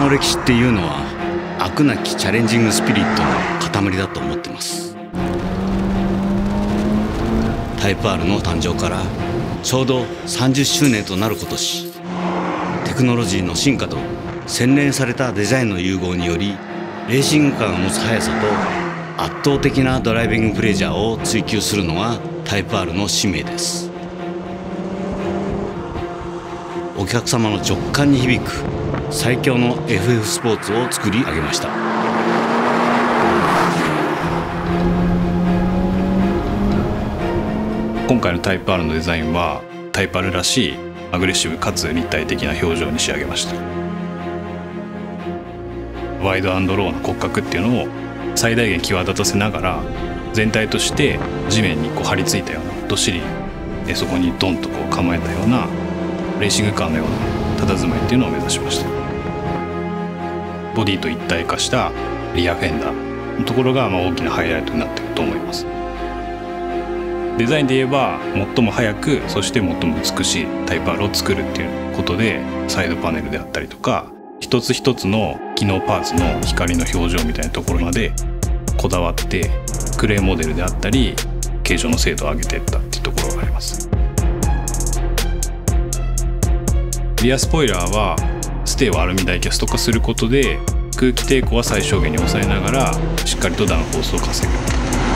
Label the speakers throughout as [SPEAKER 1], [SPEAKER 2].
[SPEAKER 1] の歴史っていうのは飽くなきチャレンジングスピリットの塊だと思ってます。タイプ R の誕生からちょうど30周年となる今年、テクノロジーの進化と洗練されたデザインの融合により、レーシングカーが持つ速さと圧倒的なドライビングプレジャーを追求するのがタイプ R の使命です。お客様の直感に響く最強の FF スポーツを作り上げました。
[SPEAKER 2] 今回のタイプ R のデザインはタイプ R らしいアグレッシブかつ立体的な表情に仕上げました。ワイド&ローの骨格っていうのを最大限際立たせながら、全体として地面に張り付いたようなどっしりそこにドンと構えたようなレーシングカーのような佇まいっていうのを目指しました。ボディと一体化したリアフェンダーのところが大きなハイライトになっていると思います。デザインで言えば最も速く、そして最も美しいタイプ R を作るっていうことで、サイドパネルであったりとか一つ一つの機能パーツの光の表情みたいなところまでこだわって、クレーンモデルであったり形状の精度を上げていったっていうところがあります。リアスポイラーはステーをアルミダイキャスト化することで、空気抵抗は最小限に抑えながらしっかりとダウンフォースを稼ぐ、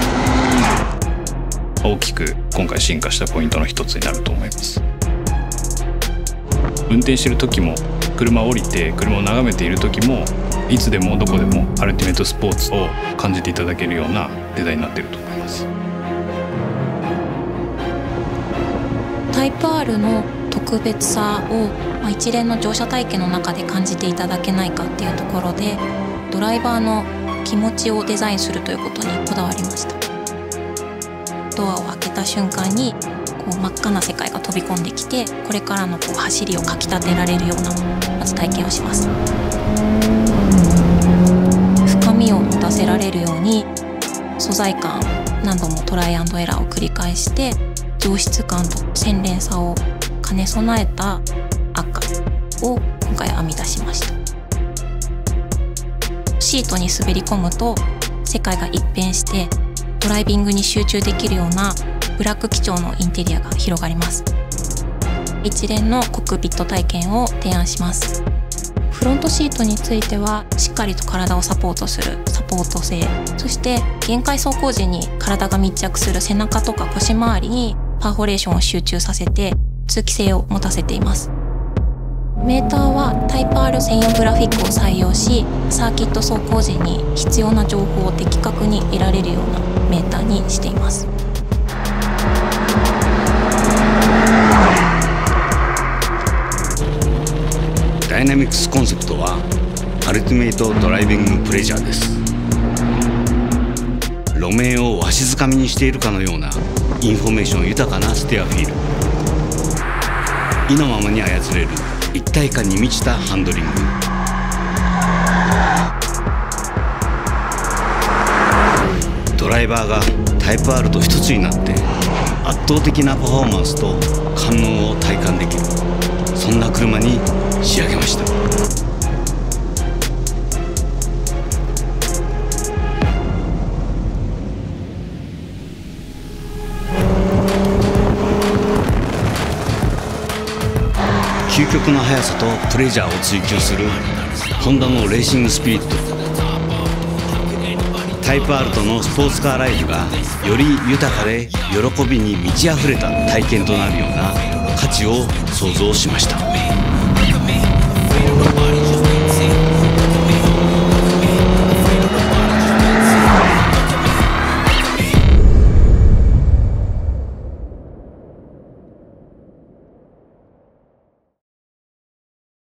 [SPEAKER 2] 大きく今回進化したポイントの一つになると思います。運転している時も、車を降りて車を眺めている時も、いつでもどこでもアルティメットスポーツを感じていただけるようなデザインになっていると思います。
[SPEAKER 3] タイプ R の特別さを一連の乗車体験の中で感じていただけないかっていうところで、ドライバーの気持ちをデザインするということにこだわりました。ドアを開けた瞬間に真っ赤な世界が飛び込んできて、これからの走りをかきたてられるようなまず体験をします。深みを持たせられるように素材感、何度もトライアンドエラーを繰り返して上質感と洗練さを兼ね備えた赤を今回編み出しました。シートに滑り込むと世界が一変して、ドライビングに集中できるようなブラック基調のインテリアが広がります。一連のコックピット体験を提案します。フロントシートについてはしっかりと体をサポートするサポート性、そして限界走行時に体が密着する背中とか腰回りにパーフォレーションを集中させて通気性を持たせています。メーターはタイプ R 専用グラフィックを採用し、サーキット走行時に必要な情報を的確に得られるようなメーターにしています。
[SPEAKER 1] ダイナミクスコンセプトはアルティメイトドライビングプレジャーです。路面をわしづかみにしているかのようなインフォメーション豊かなステアフィール、意のままに操れる一体感に満ちたハンドリング、ドライバーがタイプ R と一つになって圧倒的なパフォーマンスと感能を体感できる、そんな車に仕上げました。究極の速さとプレジャーを追求するホンダのレーシングスピリット、タイプ R とのスポーツカーライフがより豊かで喜びに満ち溢れた体験となるような価値を創造しました。